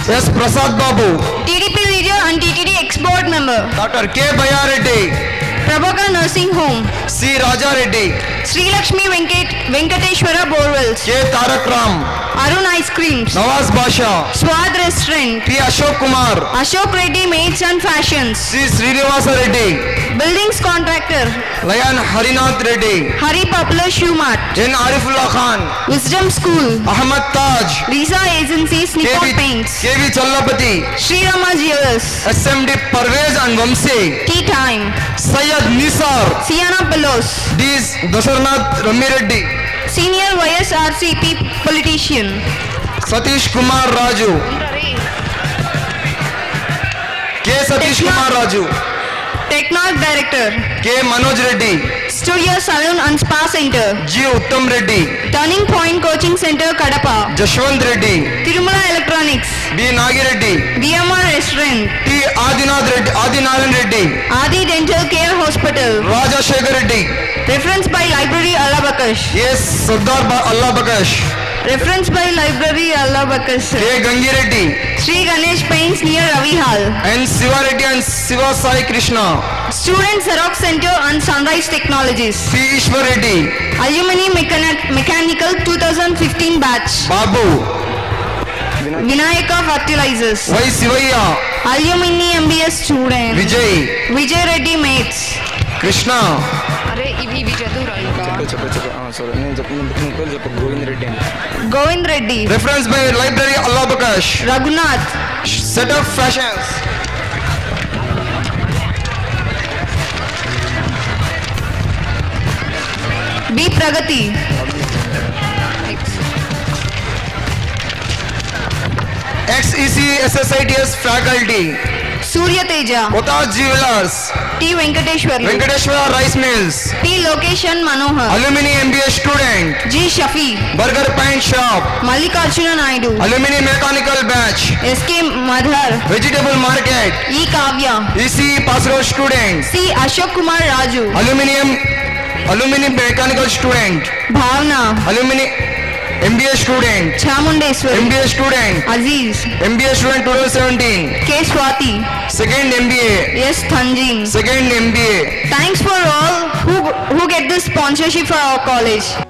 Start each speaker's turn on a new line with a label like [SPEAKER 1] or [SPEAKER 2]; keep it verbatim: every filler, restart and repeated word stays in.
[SPEAKER 1] S. Prasad Babu,
[SPEAKER 2] T D P Region and T T D Export Member,
[SPEAKER 1] Doctor K. Bayareddy,
[SPEAKER 2] Prabhakar Nursing Home,
[SPEAKER 1] C. Raja Reddy,
[SPEAKER 2] Sri Lakshmi Venkat Venkateshwara Borewells,
[SPEAKER 1] K. Tarak Ram,
[SPEAKER 2] Arun Ice Creams,
[SPEAKER 1] Nawaz Basha,
[SPEAKER 2] Swad Restaurant,
[SPEAKER 1] P. Ashok Kumar,
[SPEAKER 2] Ashok Reddy Maids and Fashions,
[SPEAKER 1] C. Srinivasa Reddy,
[SPEAKER 2] Buildings Contractor,
[SPEAKER 1] Layan Harinath Reddy,
[SPEAKER 2] Hari Popular Shoe Mart,
[SPEAKER 1] N. Arifullah Khan,
[SPEAKER 2] Wisdom School,
[SPEAKER 1] Ahmad Taj,
[SPEAKER 2] Lisa Agencies, Nippon
[SPEAKER 1] K.
[SPEAKER 2] Paints,
[SPEAKER 1] V. Challapati,
[SPEAKER 2] Sri Rama Jewelers,
[SPEAKER 1] S M D Parvez and Vamsi,
[SPEAKER 2] Tea Time,
[SPEAKER 1] Syed Nisar,
[SPEAKER 2] Siana Pillows,
[SPEAKER 1] D. Dasarnath Ramireddy,
[SPEAKER 2] Senior Y S R C P Politician,
[SPEAKER 1] Satish Kumar Raju, K. Satish Kumar Raju,
[SPEAKER 2] Technolog Director,
[SPEAKER 1] K. Manoj Reddy,
[SPEAKER 2] Studio Salon and Spa Center,
[SPEAKER 1] G. Uttam Reddy,
[SPEAKER 2] Turning Point Coaching Center, Kadapa,
[SPEAKER 1] Jashwant Reddy,
[SPEAKER 2] Tirumala Electronics,
[SPEAKER 1] B. Nagi Reddy,
[SPEAKER 2] D M R Restaurant,
[SPEAKER 1] T. Adinath Reddy, Adinaran Reddy,
[SPEAKER 2] Adi Dental Care Hospital,
[SPEAKER 1] Raja Shekhar Reddy,
[SPEAKER 2] Reference by Library Allah Bakash,
[SPEAKER 1] S. Sardar Ba- Allah Bakash,
[SPEAKER 2] Reference by Library Allah Bakash,
[SPEAKER 1] K. Gangi Reddy,
[SPEAKER 2] Sri Ganesh Paints near Ravi Hall,
[SPEAKER 1] N. Siva Reddy and Siva Sai Krishna,
[SPEAKER 2] Student Xerox Center and Sunrise Technologies,
[SPEAKER 1] P. Ishwar Reddy,
[SPEAKER 2] Alumini Mechanic- Mechanical twenty fifteen batch,
[SPEAKER 1] Babu,
[SPEAKER 2] Vinayaka Fertilizers,
[SPEAKER 1] Y. Sivaya,
[SPEAKER 2] Alumini M B S student,
[SPEAKER 1] Vijay,
[SPEAKER 2] Vijay Reddy Mates,
[SPEAKER 1] Krishna,
[SPEAKER 2] అరే ఇవి ఇవి చదువురా
[SPEAKER 3] చెప్పు చెప్పు sorry నేను చెప్పిన చెప్పు గోవింద్ రెడ్డి అని
[SPEAKER 2] Govind Reddy,
[SPEAKER 1] reference by Library Allah Bakash,
[SPEAKER 2] Raghunath,
[SPEAKER 1] Set of Fashions,
[SPEAKER 2] B Pragati,
[SPEAKER 1] X E C S S I T S Faculty,
[SPEAKER 2] Suryateja,
[SPEAKER 1] Potas Jewelers,
[SPEAKER 2] T Venkateswarlu,
[SPEAKER 1] Venkateshwara Rice Mills,
[SPEAKER 2] T location Manohar,
[SPEAKER 1] Alumni M B A Student,
[SPEAKER 2] G Shafi,
[SPEAKER 1] Burger Paint Shop,
[SPEAKER 2] Mallikarjuna Naidu,
[SPEAKER 1] Alumni Mechanical Batch,
[SPEAKER 2] S K Madhar,
[SPEAKER 1] Vegetable Market,
[SPEAKER 2] E Kavya,
[SPEAKER 1] E C Pass Road Student,
[SPEAKER 2] C Ashok Kumar Raju,
[SPEAKER 1] Aluminium, Alumni Mechanical Student,
[SPEAKER 2] భావన,
[SPEAKER 1] Alumni M B A Student,
[SPEAKER 2] చాముండేశ్వరి,
[SPEAKER 1] M B A Student,
[SPEAKER 2] అజీజ్,
[SPEAKER 1] M B A Student twenty seventeen,
[SPEAKER 2] K Swathi,
[SPEAKER 1] Second M B A,
[SPEAKER 2] S Tanzeen.
[SPEAKER 1] Second M B A.
[SPEAKER 2] Thanks for all who who get this sponsorship for our college.